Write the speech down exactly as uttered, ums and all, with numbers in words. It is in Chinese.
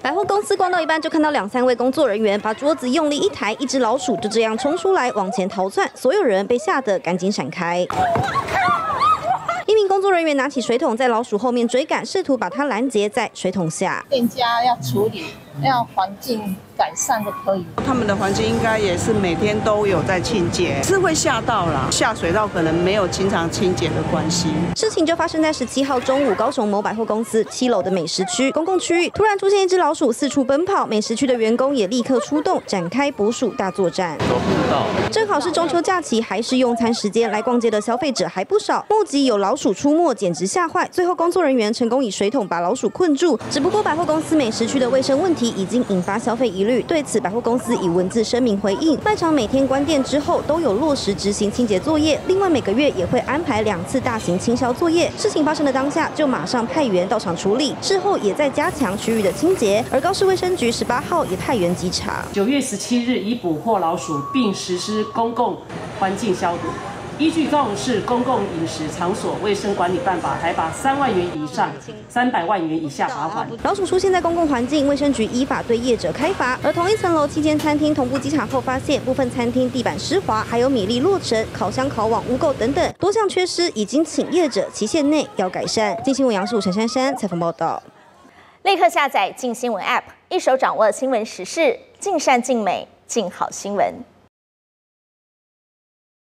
百货公司逛到一半，就看到两三位工作人员把桌子用力一抬，一只老鼠就这样冲出来往前逃窜，所有人被吓得赶紧闪开。一名工作人员拿起水桶在老鼠后面追赶，试图把它拦截在水桶下。 店家要处理，要环境改善就可以。 他们的环境应该也是每天都有在清洁，是会吓到啦。下水道可能没有经常清洁的关系。 事情就发生在十七号中午，高雄某百货公司七楼的美食区公共区域，突然出现一只老鼠四处奔跑，美食区的员工也立刻出动，展开捕鼠大作战。正好是中秋假期，还是用餐时间，来逛街的消费者还不少，目击有老鼠出没，简直吓坏。最后工作人员成功以水桶把老鼠困住。只不过百货公司美食区的卫生问题已经引发消费疑虑，对此百货公司以文字声明回应，卖场每天关店之后都有落实执行清洁作业，另外每个月也会安排两次大型清消作业。事情发生的当下就马上派员到场处理，事后也在加强区域的清洁。而高市卫生局十八号也派员稽查。 九月十七日已捕获老鼠，并实施公共环境消毒。依据高雄市公共饮食场所卫生管理办法，还把三万元以上、三百万元以下罚款。 老鼠出现在公共环境，卫生局依法对业者开罚。而同一层楼七间餐厅同步稽查后发现，部分餐厅地板湿滑，还有米粒落尘、烤箱烤网污垢等等多项缺失，已经请业者期限内要改善。镜新闻杨树陈珊珊采访报道。 立刻下载镜新闻 App， 一手掌握新闻时事，尽善尽美，尽好新闻。